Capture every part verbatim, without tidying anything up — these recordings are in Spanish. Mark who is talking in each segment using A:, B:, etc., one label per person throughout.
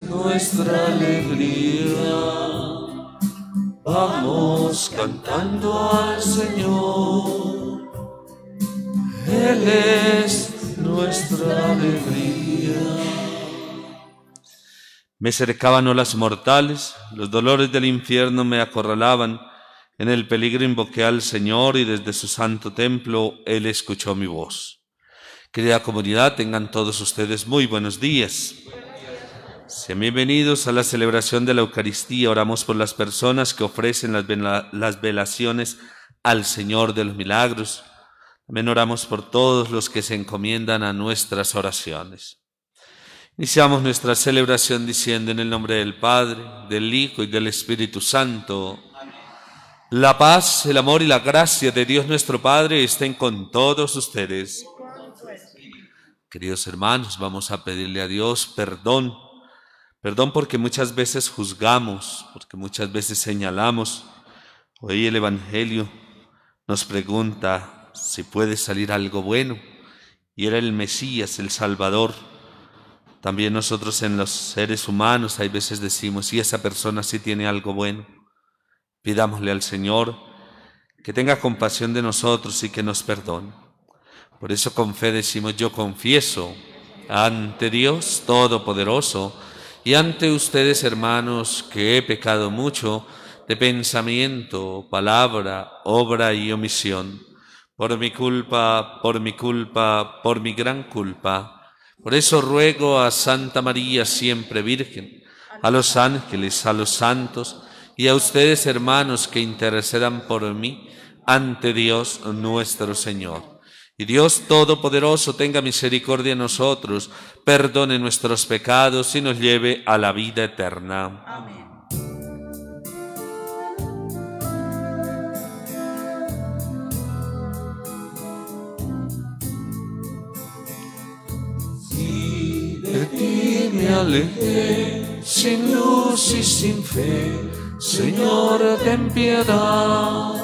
A: nuestra alegría. Vamos cantando al Señor, Él es nuestra alegría. Me cercaban olas mortales, los dolores del infierno me acorralaban. En el peligro invoqué al Señor y desde su santo templo Él escuchó mi voz. Querida comunidad, tengan todos ustedes muy buenos días. Sean bienvenidos a la celebración de la Eucaristía. Oramos por las personas que ofrecen las, vela, las velaciones al Señor de los Milagros. También oramos por todos los que se encomiendan a nuestras oraciones. Iniciamos nuestra celebración diciendo en el nombre del Padre, del Hijo y del Espíritu Santo. La paz, el amor y la gracia de Dios nuestro Padre estén con todos ustedes. Queridos hermanos, vamos a pedirle a Dios perdón. Perdón porque muchas veces juzgamos, porque muchas veces señalamos. Hoy el Evangelio nos pregunta si puede salir algo bueno. Y era el Mesías, el Salvador. También nosotros en los seres humanos hay veces decimos, y esa persona sí tiene algo bueno. Pidámosle al Señor que tenga compasión de nosotros y que nos perdone. Por eso con fe decimos, yo confieso ante Dios Todopoderoso y ante ustedes, hermanos, que he pecado mucho de pensamiento, palabra, obra y omisión. Por mi culpa, por mi culpa, por mi gran culpa. Por eso ruego a Santa María, siempre Virgen, a los ángeles, a los santos, y a ustedes, hermanos, que intercedan por mí ante Dios nuestro Señor. Y Dios Todopoderoso tenga misericordia de nosotros, perdone nuestros pecados y nos lleve a la vida eterna. Amén. Si de ti me alejé, sin luz y sin fe, Señor, ten piedad.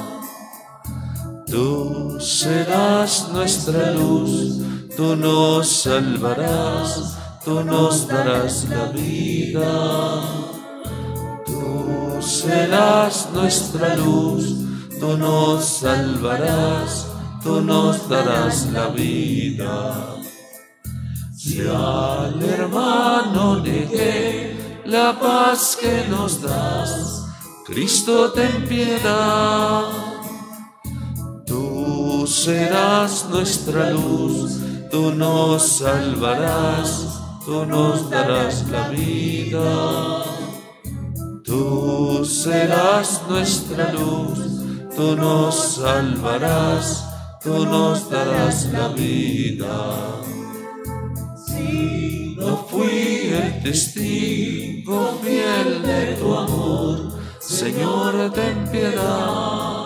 A: Tú serás nuestra luz, tú nos salvarás, tú nos darás la vida. Tú serás nuestra luz, tú nos salvarás, tú nos darás la vida. Si al hermano negué la paz que nos das, Cristo, ten piedad. Tú serás nuestra luz, tú nos salvarás, tú nos darás la vida. Tú serás nuestra luz, tú nos salvarás, tú nos darás la vida. Si no fui el testigo fiel de tu amor, Señor, ten piedad.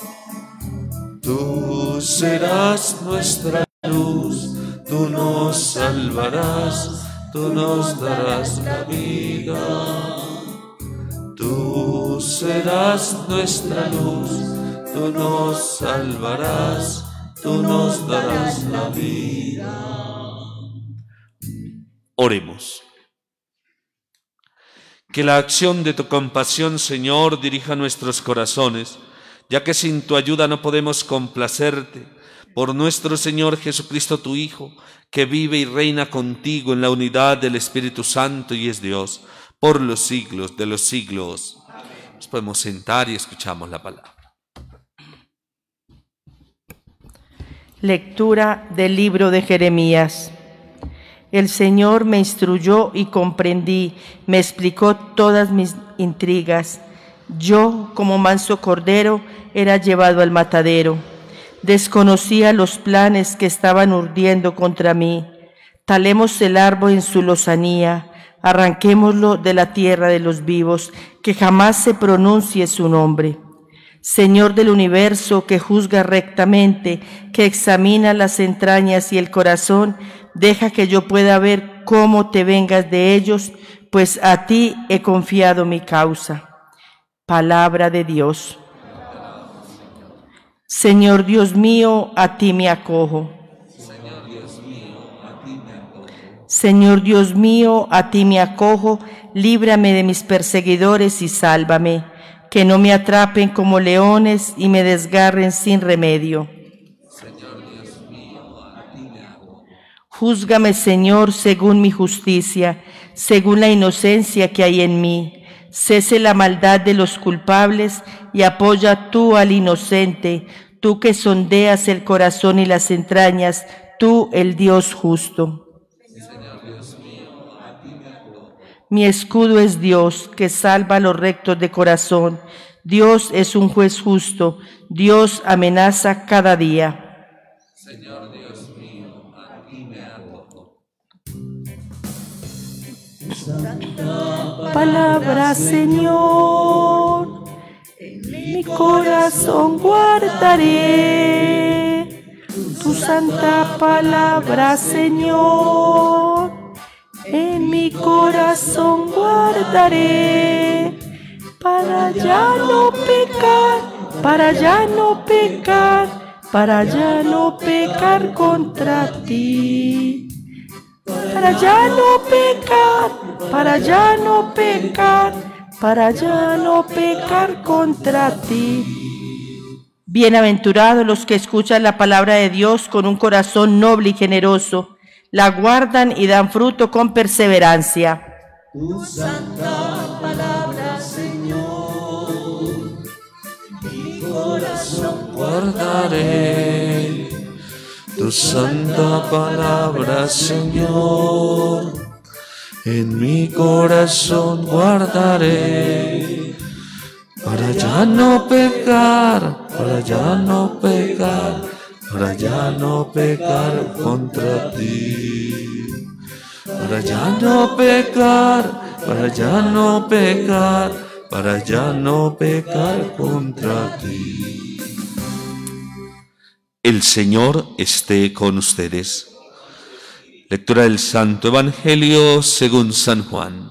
A: Tú serás nuestra luz, tú nos salvarás, tú nos darás la vida. Tú serás nuestra luz, tú nos salvarás, tú nos darás la vida. Oremos. Que la acción de tu compasión, Señor, dirija nuestros corazones, ya que sin tu ayuda no podemos complacerte, por nuestro Señor Jesucristo, tu Hijo, que vive y reina contigo en la unidad del Espíritu Santo y es Dios, por los siglos de los siglos. Amén. Nos podemos sentar y escuchamos la palabra.
B: Lectura del libro de Jeremías. El Señor me instruyó y comprendí, me explicó todas mis intrigas. Yo, como manso cordero, era llevado al matadero. Desconocía los planes que estaban urdiendo contra mí. Talemos el árbol en su lozanía, arranquémoslo de la tierra de los vivos, que jamás se pronuncie su nombre. Señor del universo, que juzga rectamente, que examina las entrañas y el corazón, deja que yo pueda ver cómo te vengas de ellos, pues a ti he confiado mi causa. Palabra de Dios. Señor Dios mío, a ti me acojo.
A: Señor Dios mío, a ti me acojo.
B: Señor Dios mío, a ti me acojo, líbrame de mis perseguidores y sálvame, que no me atrapen como leones y me desgarren sin remedio.
A: Señor Dios mío, a ti me acojo.
B: Júzgame, Señor, según mi justicia, según la inocencia que hay en mí. Cese la maldad de los culpables y apoya tú al inocente, tú que sondeas el corazón y las entrañas, tú el Dios justo.
A: Señor Dios mío, a ti me acojo.
B: Mi escudo es Dios, que salva a los rectos de corazón. Dios es un juez justo, Dios amenaza cada día.
A: Señor Dios mío, a ti me acojo.
B: Palabra, Señor, en mi corazón guardaré tu santa palabra, Señor, en mi corazón guardaré, para ya no pecar, para ya no pecar, para ya no pecar contra ti. Para ya no pecar, para ya no pecar, para ya no pecar contra ti. Bienaventurados los que escuchan la palabra de Dios con un corazón noble y generoso, la guardan y dan fruto con perseverancia.
C: Tu santa palabra, Señor, mi corazón guardaré. Tu santa palabra, Señor, en mi corazón guardaré, para ya no pecar, para ya no pecar, para ya no pecar contra ti. Para ya no pecar, para ya no pecar, para ya no pecar contra ti.
A: El Señor esté con ustedes. Lectura del Santo Evangelio según San Juan.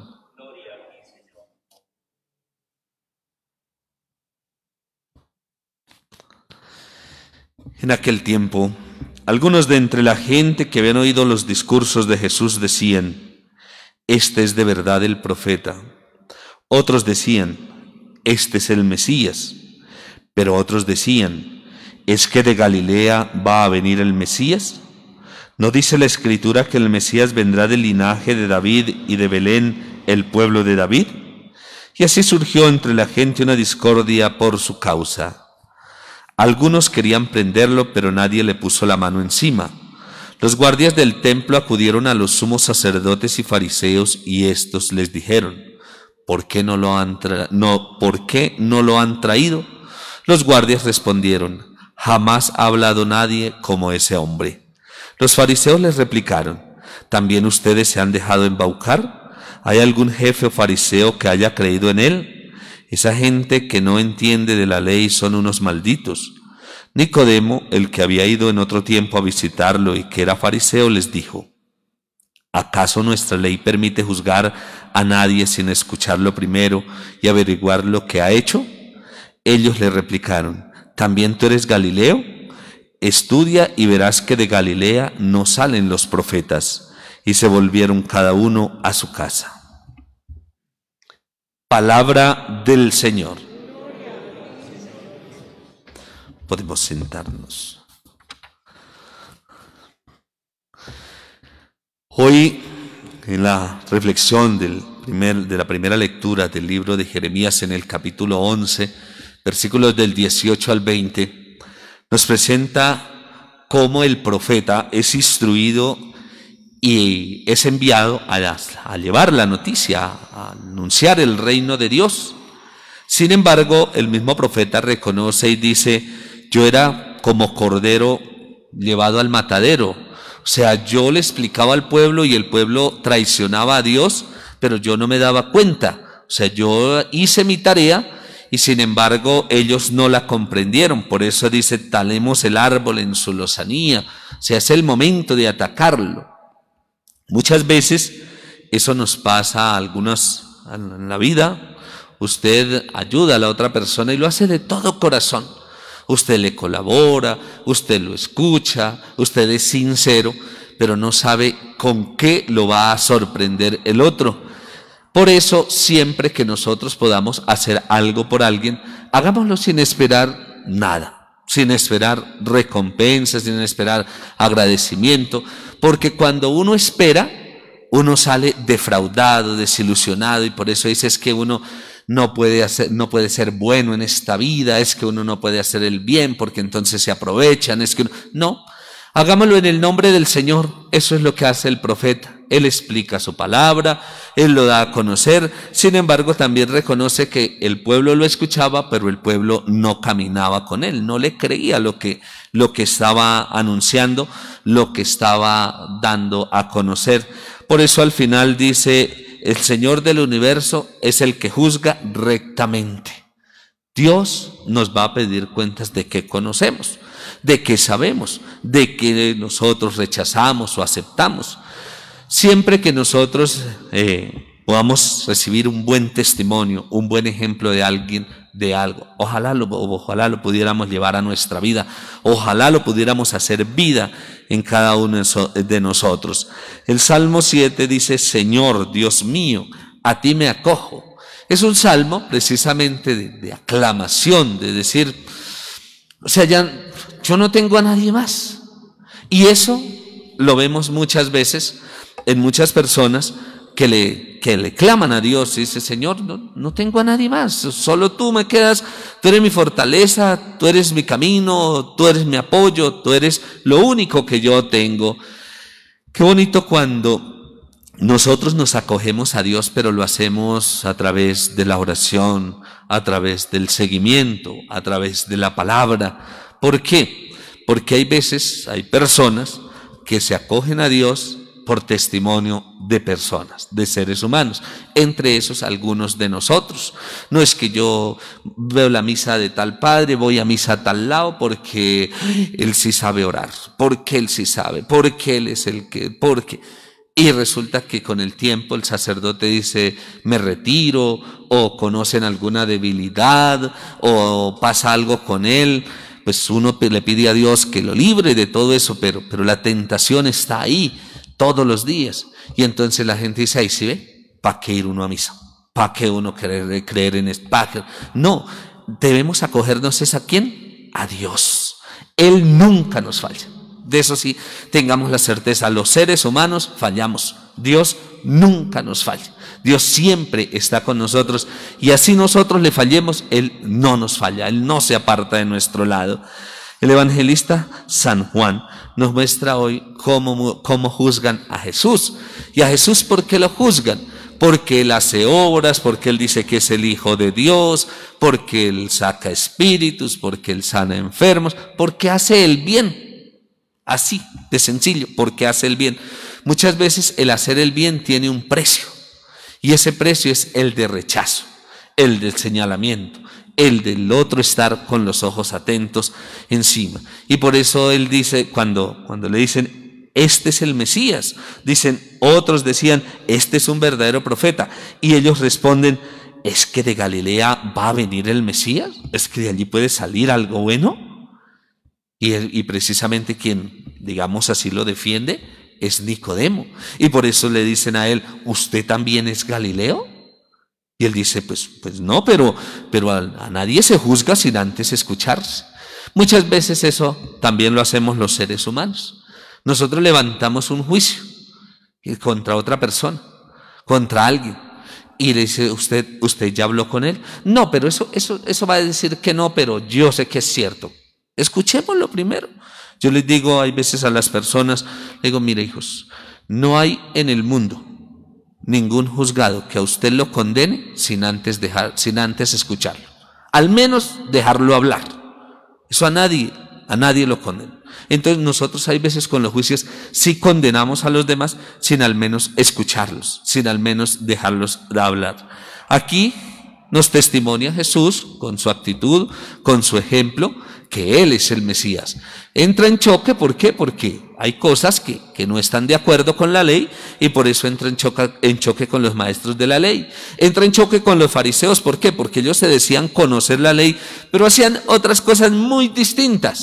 A: En aquel tiempo, algunos de entre la gente que habían oído los discursos de Jesús decían: este es de verdad el profeta. Otros decían: este es el Mesías. Pero otros decían: ¿es que de Galilea va a venir el Mesías? ¿No dice la Escritura que el Mesías vendrá del linaje de David y de Belén, el pueblo de David? Y así surgió entre la gente una discordia por su causa. Algunos querían prenderlo, pero nadie le puso la mano encima. Los guardias del templo acudieron a los sumos sacerdotes y fariseos, y éstos les dijeron: ¿por qué no lo han tra- no, ¿por qué no lo han traído? Los guardias respondieron: jamás ha hablado nadie como ese hombre. Los fariseos les replicaron: ¿también ustedes se han dejado embaucar? ¿Hay algún jefe o fariseo que haya creído en él? Esa gente que no entiende de la ley son unos malditos. Nicodemo, el que había ido en otro tiempo a visitarlo y que era fariseo, les dijo: ¿acaso nuestra ley permite juzgar a nadie sin escucharlo primero y averiguar lo que ha hecho? Ellos le replicaron: ¿también tú eres Galileo? Estudia y verás que de Galilea no salen los profetas. Y se volvieron cada uno a su casa. Palabra del Señor. Podemos sentarnos. Hoy, en la reflexión del primer, de la primera lectura del libro de Jeremías, en el capítulo once, versículos del dieciocho al veinte, nos presenta cómo el profeta es instruido y es enviado a, a llevar la noticia, a anunciar el reino de Dios. Sin embargo, el mismo profeta reconoce y dice: yo era como cordero llevado al matadero. O sea, yo le explicaba al pueblo y el pueblo traicionaba a Dios, pero yo no me daba cuenta. O sea, yo hice mi tarea y sin embargo ellos no la comprendieron. Por eso dice: talemos el árbol en su lozanía. O sea, es el momento de atacarlo. Muchas veces eso nos pasa a algunos en la vida. Usted ayuda a la otra persona y lo hace de todo corazón. Usted le colabora, usted lo escucha, usted es sincero, pero no sabe con qué lo va a sorprender el otro. Por eso, siempre que nosotros podamos hacer algo por alguien, hagámoslo sin esperar nada, sin esperar recompensas, sin esperar agradecimiento, porque cuando uno espera, uno sale defraudado, desilusionado, y por eso dices que uno no puede hacer, no puede ser bueno en esta vida, es que uno no puede hacer el bien porque entonces se aprovechan, es que uno... no, hagámoslo en el nombre del Señor. Eso es lo que hace el profeta. Él explica su palabra, él lo da a conocer, sin embargo también reconoce que el pueblo lo escuchaba, pero el pueblo no caminaba con él, no le creía lo que, lo que estaba anunciando, lo que estaba dando a conocer. Por eso al final dice: el Señor del universo es el que juzga rectamente. Dios nos va a pedir cuentas de qué conocemos, de qué sabemos, de qué nosotros rechazamos o aceptamos. Siempre que nosotros eh, podamos recibir un buen testimonio, un buen ejemplo de alguien, de algo, ojalá lo, ojalá lo pudiéramos llevar a nuestra vida, ojalá lo pudiéramos hacer vida en cada uno de nosotros. El Salmo siete dice: Señor, Dios mío, a ti me acojo. Es un salmo precisamente de, de aclamación, de decir, o sea, ya yo no tengo a nadie más. Y eso lo vemos muchas veces en muchas personas que le, que le claman a Dios y dice: Señor, no, no tengo a nadie más, solo tú me quedas, tú eres mi fortaleza, tú eres mi camino, tú eres mi apoyo, tú eres lo único que yo tengo. Qué bonito cuando nosotros nos acogemos a Dios, pero lo hacemos a través de la oración, a través del seguimiento, a través de la palabra. ¿Por qué? Porque hay veces, hay personas que se acogen a Dios por testimonio de personas, de seres humanos, entre esos algunos de nosotros. No es que yo veo la misa de tal padre, voy a misa a tal lado porque él sí sabe orar, porque él sí sabe, porque él es el que, porque... Y resulta que con el tiempo el sacerdote dice: me retiro, o conocen alguna debilidad, o pasa algo con él. Pues uno le pide a Dios que lo libre de todo eso, pero, pero la tentación está ahí todos los días. Y entonces la gente dice: ay, ¿sí ve? ¿Para qué ir uno a misa? ¿Para qué uno creer, creer en esto? No, debemos acogernos ¿es a quién? A Dios. Él nunca nos falla. De eso sí, tengamos la certeza. Los seres humanos fallamos. Dios nunca nos falla. Dios siempre está con nosotros. Y así nosotros le fallemos, Él no nos falla. Él no se aparta de nuestro lado. El evangelista San Juan nos muestra hoy cómo, cómo juzgan a Jesús. ¿Y a Jesús por qué lo juzgan? Porque Él hace obras, porque Él dice que es el Hijo de Dios, porque Él saca espíritus, porque Él sana enfermos, porque hace el bien. Así de sencillo, porque hace el bien. Muchas veces el hacer el bien tiene un precio, y ese precio es el de rechazo, el del señalamiento, el del otro estar con los ojos atentos encima. Y por eso él dice, cuando, cuando le dicen: este es el Mesías, dicen, otros decían: este es un verdadero profeta, y ellos responden: ¿es que de Galilea va a venir el Mesías? ¿Es que de allí puede salir algo bueno? Y, y precisamente quien, digamos así, lo defiende es Nicodemo. Y por eso le dicen a él: ¿usted también es Galileo? Y él dice: pues, pues no, pero, pero a, a nadie se juzga sin antes escucharse. Muchas veces eso también lo hacemos los seres humanos. Nosotros levantamos un juicio contra otra persona, contra alguien, y le dice: ¿usted, usted ya habló con él? No, pero eso, eso, eso va a decir que no, pero yo sé que es cierto. Escuchémoslo primero. Yo les digo hay veces a las personas, les digo: mire, hijos, no hay en el mundo ningún juzgado que a usted lo condene sin antes dejar, sin antes escucharlo. Al menos dejarlo hablar. Eso a nadie, a nadie lo condena. Entonces nosotros hay veces con los juicios sí condenamos a los demás sin al menos escucharlos, sin al menos dejarlos de hablar. Aquí nos testimonia Jesús con su actitud, con su ejemplo, que Él es el Mesías. Entra en choque, ¿por qué? Porque hay cosas que, que no están de acuerdo con la ley, y por eso entra en choque, en choque con los maestros de la ley. Entra en choque con los fariseos, ¿por qué? Porque ellos se decían conocer la ley, pero hacían otras cosas muy distintas.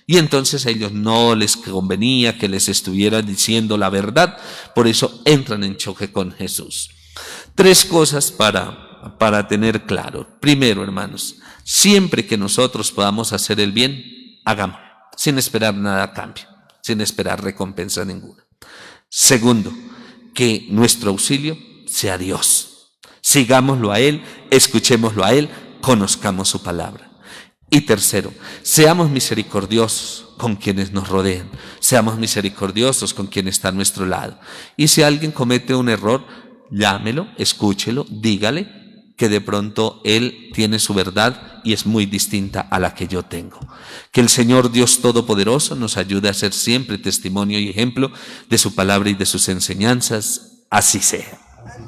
A: Y entonces a ellos no les convenía que les estuviera diciendo la verdad, por eso entran en choque con Jesús. Tres cosas para, para tener claro. Primero, hermanos, siempre que nosotros podamos hacer el bien, hagámoslo, sin esperar nada a cambio, sin esperar recompensa ninguna. Segundo, que nuestro auxilio sea Dios. Sigámoslo a Él, escuchémoslo a Él, conozcamos su palabra. Y tercero, seamos misericordiosos con quienes nos rodean, seamos misericordiosos con quien está a nuestro lado. Y si alguien comete un error, llámelo, escúchelo, dígale que de pronto él tiene su verdad y es muy distinta a la que yo tengo. Que el Señor Dios Todopoderoso nos ayude a ser siempre testimonio y ejemplo de su palabra y de sus enseñanzas. Así sea.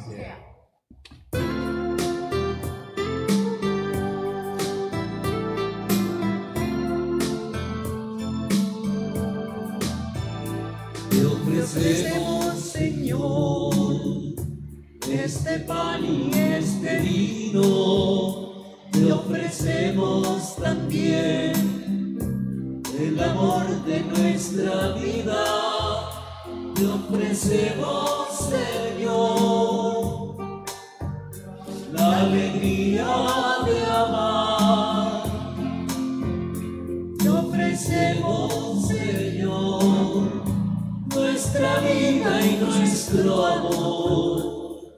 C: Te ofrecemos, Señor, este pan y este vino. Te ofrecemos también el amor de nuestra vida. Te ofrecemos, Señor, la alegría de amar. Te ofrecemos, Señor, nuestra vida y nuestro amor.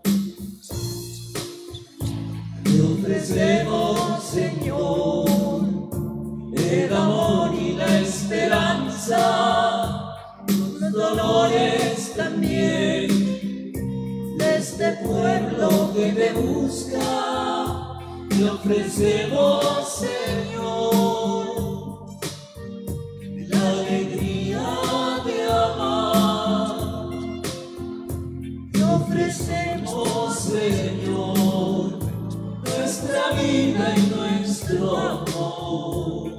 C: Te ofrecemos, Señor, el amor y la esperanza, los dolores también de este pueblo que te busca. Te ofrecemos, Señor, la alegría de amar. Te ofrecemos, Señor, nuestra vida y nuestro amor.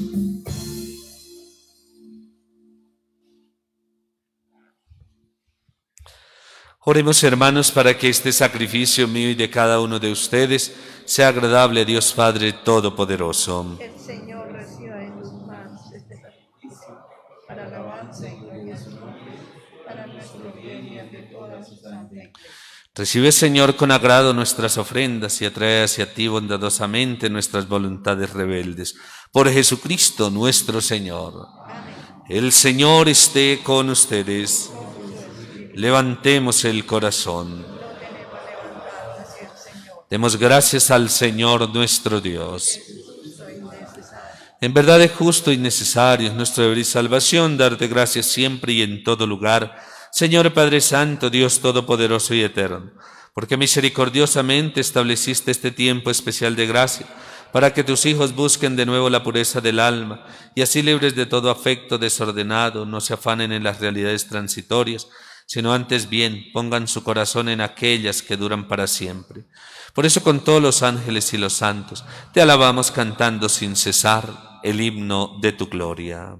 A: Oremos, hermanos, para que este sacrificio mío y de cada uno de ustedes sea agradable a Dios Padre Todopoderoso.
B: El Señor reciba en tus manos este sacrificio para alabanza y gloria de su nombre, para nuestro bien y de toda su santa iglesia.
A: Recibe, Señor, con agrado nuestras ofrendas y atrae hacia ti bondadosamente nuestras voluntades rebeldes. Por Jesucristo nuestro Señor.
B: Amén.
A: El Señor esté con ustedes. Levantemos el corazón.
B: Lo tenemos levantado hacia el Señor.
A: Demos gracias al Señor nuestro Dios.
B: Soy necesario.
A: En verdad es justo y necesario, es nuestro deber y salvación, darte gracias siempre y en todo lugar, Señor Padre Santo, Dios Todopoderoso y Eterno, porque misericordiosamente estableciste este tiempo especial de gracia, para que tus hijos busquen de nuevo la pureza del alma, y así libres de todo afecto desordenado, no se afanen en las realidades transitorias, sino antes bien pongan su corazón en aquellas que duran para siempre. Por eso con todos los ángeles y los santos te alabamos cantando sin cesar el himno de tu gloria.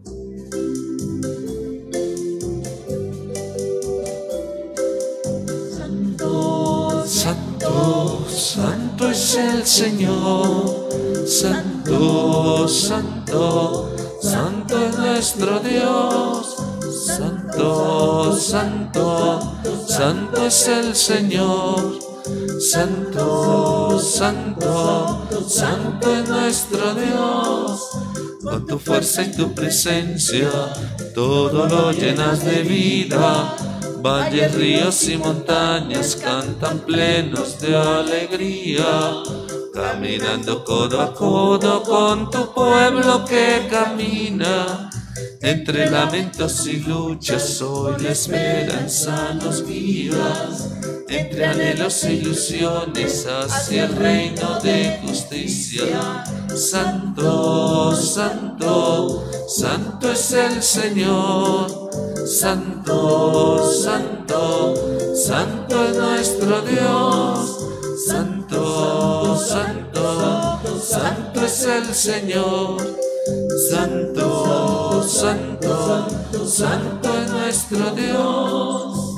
C: Santo, santo, santo es el Señor. Santo, santo, santo es nuestro Dios. Santo, santo, santo es el Señor. Santo, santo, santo es nuestro Dios. Con tu fuerza y tu presencia todo lo llenas de vida. Valles, ríos y montañas cantan plenos de alegría, caminando codo a codo con tu pueblo que camina. Entre lamentos y luchas hoy la esperanza nos guía. Entre anhelos e ilusiones hacia el reino de justicia. Santo, santo, santo es el Señor. Santo, santo, santo es nuestro Dios. Santo, santo, santo es el Señor. Santo, santo, santo es nuestro Dios.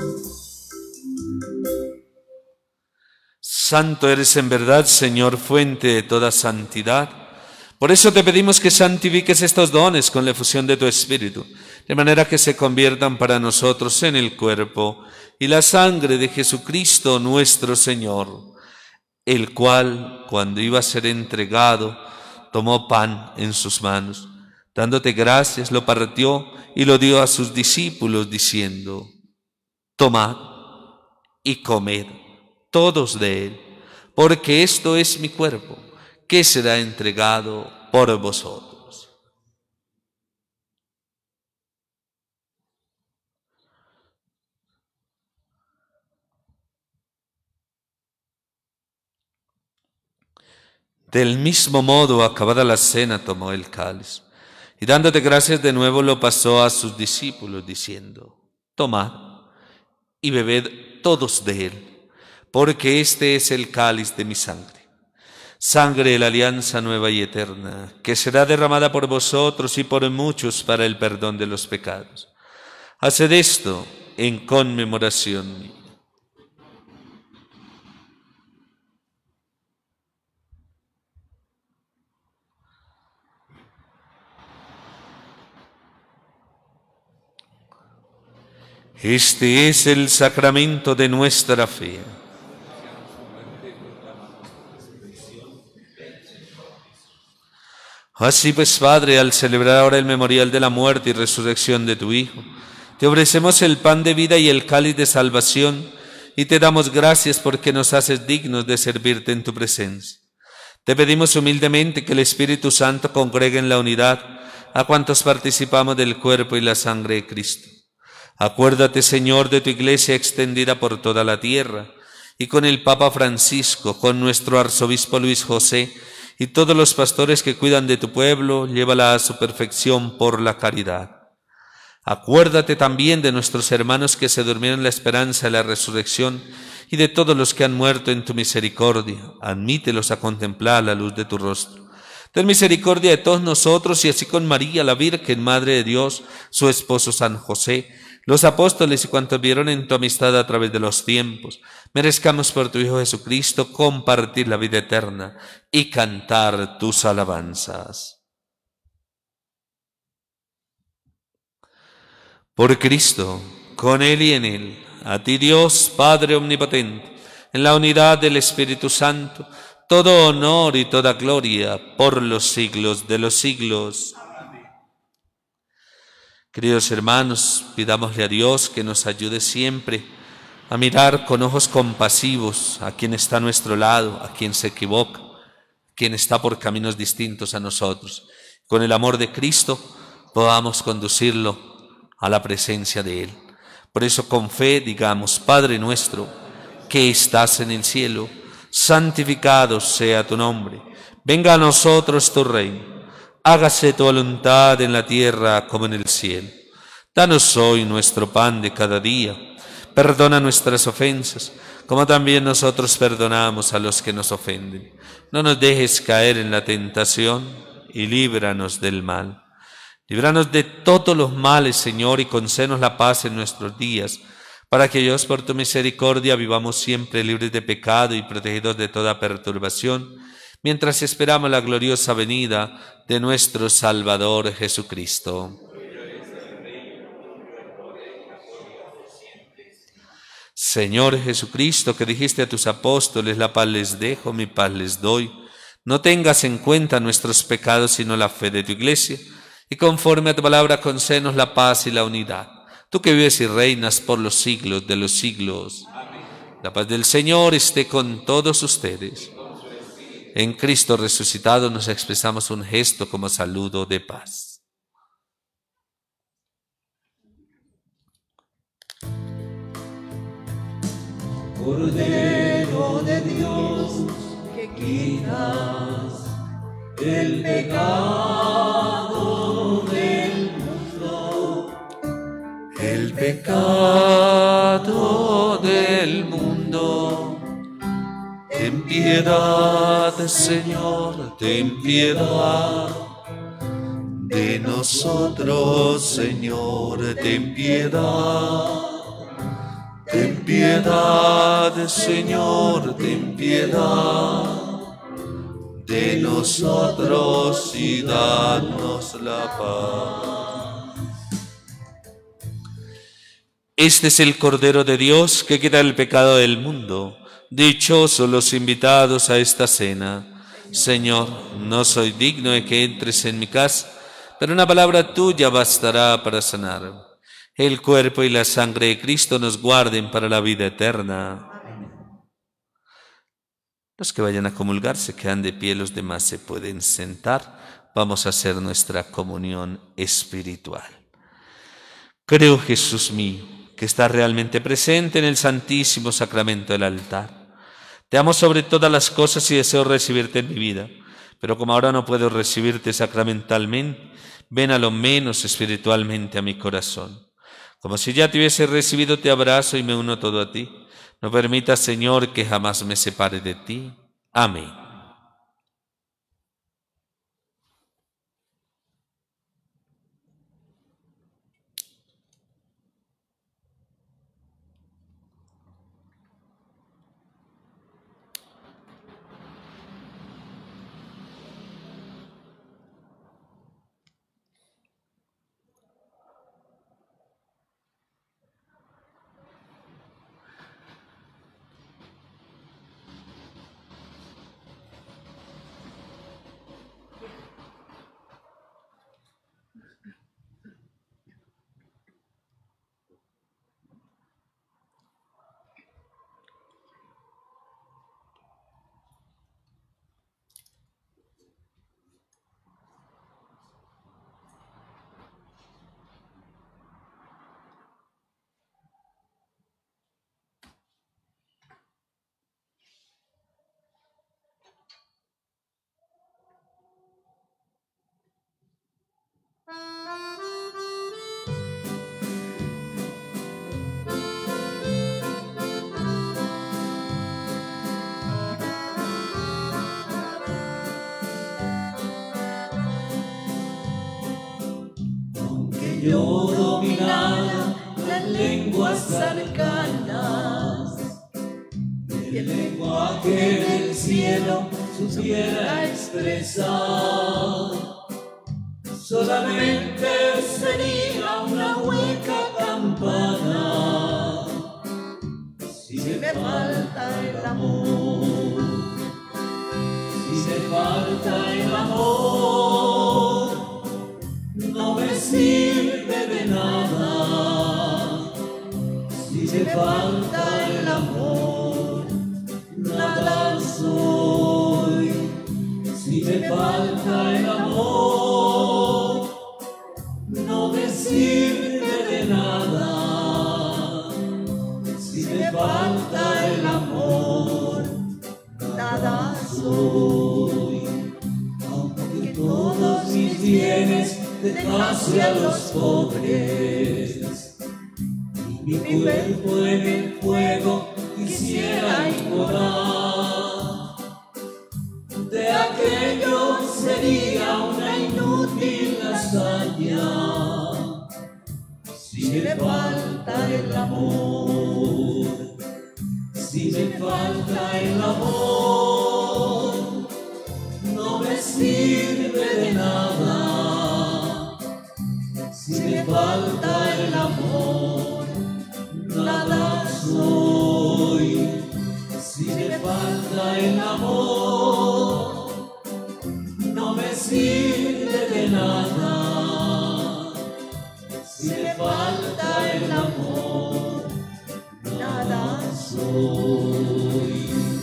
A: Santo eres en verdad, Señor, fuente de toda santidad. Por eso te pedimos que santifiques estos dones con la efusión de tu Espíritu, de manera que se conviertan para nosotros en el cuerpo y la sangre de Jesucristo nuestro Señor, el cual, cuando iba a ser entregado, tomó pan en sus manos, dándote gracias, lo partió y lo dio a sus discípulos, diciendo: tomad y comed todos de él, porque esto es mi cuerpo, que será entregado por vosotros. Del mismo modo, acabada la cena, tomó el cáliz, y dándote gracias de nuevo lo pasó a sus discípulos, diciendo: tomad y bebed todos de él, porque este es el cáliz de mi sangre, sangre de la alianza nueva y eterna, que será derramada por vosotros y por muchos para el perdón de los pecados. Haced esto en conmemoración mía. Este es el sacramento de nuestra fe. Así pues, Padre, al celebrar ahora el memorial de la muerte y resurrección de tu Hijo, te ofrecemos el pan de vida y el cáliz de salvación, y te damos gracias porque nos haces dignos de servirte en tu presencia. Te pedimos humildemente que el Espíritu Santo congregue en la unidad a cuantos participamos del cuerpo y la sangre de Cristo. Acuérdate, Señor, de tu Iglesia extendida por toda la tierra, y con el Papa Francisco, con nuestro arzobispo Luis José, y todos los pastores que cuidan de tu pueblo, llévala a su perfección por la caridad. Acuérdate también de nuestros hermanos que se durmieron en la esperanza de la resurrección, y de todos los que han muerto en tu misericordia. Admítelos a contemplar la luz de tu rostro. Ten misericordia de todos nosotros, y así con María, la Virgen, Madre de Dios, su esposo San José, los apóstoles y cuantos vieron en tu amistad a través de los tiempos, merezcamos por tu Hijo Jesucristo compartir la vida eterna y cantar tus alabanzas. Por Cristo, con Él y en Él, a ti Dios, Padre omnipotente, en la unidad del Espíritu Santo, todo honor y toda gloria por los siglos de los siglos. Queridos hermanos, pidámosle a Dios que nos ayude siempre a mirar con ojos compasivos a quien está a nuestro lado, a quien se equivoca, a quien está por caminos distintos a nosotros. Con el amor de Cristo podamos conducirlo a la presencia de Él. Por eso con fe digamos: Padre nuestro, que estás en el cielo, santificado sea tu nombre. Venga a nosotros tu reino. Hágase tu voluntad en la tierra como en el cielo. Danos hoy nuestro pan de cada día. Perdona nuestras ofensas, como también nosotros perdonamos a los que nos ofenden. No nos dejes caer en la tentación y líbranos del mal. Líbranos de todos los males, Señor, y concédenos la paz en nuestros días, para que Dios, por tu misericordia, vivamos siempre libres de pecado y protegidos de toda perturbación, mientras esperamos la gloriosa venida de nuestro Salvador Jesucristo. Señor Jesucristo, que dijiste a tus apóstoles: la paz les dejo, mi paz les doy, no tengas en cuenta nuestros pecados, sino la fe de tu Iglesia, y conforme a tu palabra concédenos la paz y la unidad. Tú que vives y reinas por los siglos de los siglos. Amén. La paz del Señor esté con todos ustedes. En Cristo resucitado nos expresamos un gesto como saludo de paz.
C: Cordero de Dios, que quitas el pecado del mundo, el pecado del mundo. Ten piedad, Señor, ten piedad de nosotros, Señor, ten piedad. Ten piedad, Señor, ten piedad de nosotros y danos la paz.
A: Este es el Cordero de Dios que quita el pecado del mundo. Dichosos los invitados a esta cena. Señor, no soy digno de que entres en mi casa, pero una palabra tuya bastará para sanar. El cuerpo y la sangre de Cristo nos guarden para la vida eterna. Los que vayan a comulgar se quedan de pie, los demás se pueden sentar. Vamos a hacer nuestra comunión espiritual. Creo, Jesús mío, que estás realmente presente en el santísimo sacramento del altar. Te amo sobre todas las cosas y deseo recibirte en mi vida, pero como ahora no puedo recibirte sacramentalmente, ven a lo menos espiritualmente a mi corazón. Como si ya te hubiese recibido, te abrazo y me uno todo a ti. No permitas, Señor, que jamás me separe de ti. Amén.
C: Yo dominara las lenguas arcanas, y el lenguaje del cielo supiera expresar, solamente sería una hueca campana, si me falta el amor, si me falta el amor, no me sirve de nada. Si me falta el amor, nada soy. Si me falta el amor, no me sirve de nada. Si me falta el amor, nada soy. Aunque todos mis bienes dejase a los pobres, y mi cuerpo en el fuego quisiera inmolar, de aquello sería una inútil hazaña. Si me falta el amor, si me falta el amor, no me sirve de nada. Si me falta el amor, nada soy. Si me falta el amor, no me sirve de nada. Si me falta el amor, nada soy.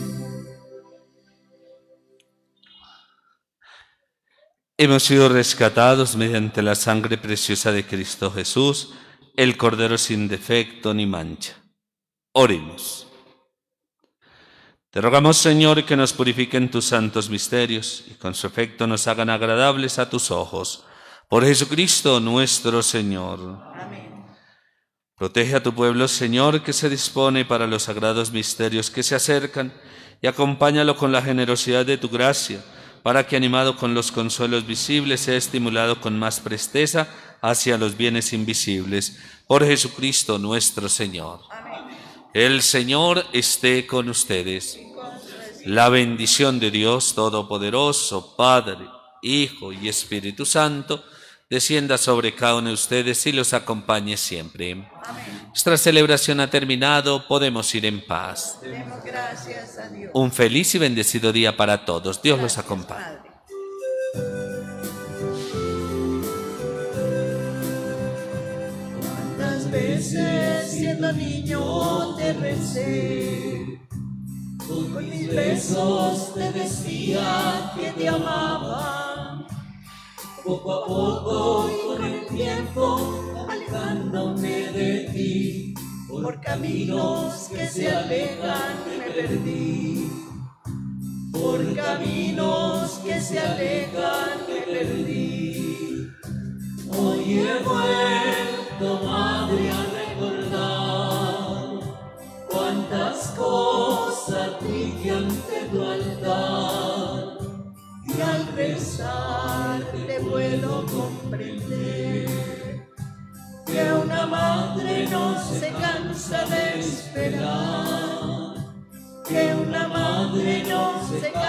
A: Hemos sido rescatados mediante la sangre preciosa de Cristo Jesús, el Cordero sin defecto ni mancha. Oremos. Te rogamos, Señor, que nos purifiquen tus santos misterios y con su efecto nos hagan agradables a tus ojos. Por Jesucristo nuestro Señor.
B: Amén.
A: Protege a tu pueblo, Señor, que se dispone para los sagrados misterios que se acercan, y acompáñalo con la generosidad de tu gracia, para que, animado con los consuelos visibles, sea estimulado con más presteza hacia los bienes invisibles. Por Jesucristo nuestro Señor.
B: Amén.
A: El Señor esté con ustedes. La bendición de Dios Todopoderoso, Padre, Hijo y Espíritu Santo, descienda sobre cada uno de ustedes y los acompañe siempre.
B: Amén.
A: Nuestra celebración ha terminado, podemos ir en paz.
B: Demos gracias a Dios.
A: Un feliz y bendecido día para todos. Dios los
B: Gracias,
A: acompañe.
B: Padre.
C: Cuántas veces siendo niño te recé, con mis besos te decía que te amaba. Poco a poco y con el tiempo alejándome de ti, por caminos que se alejan me perdí. Por caminos que se alejan me perdí. Hoy he vuelto, madre, a recordar cuántas cosas dije ante tu altar, y al rezar te puedo comprender que una madre no se cansa de esperar, que una madre no se cansa